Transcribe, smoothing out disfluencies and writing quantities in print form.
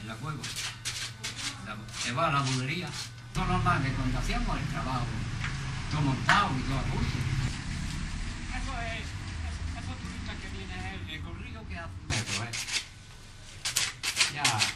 en la cueva. Se va a la bulería. No normal que cuando hacíamos el trabajo, todo montado y todo a curso. Eso es, esos turistas que vienen, el recorrido que hacen. Ya.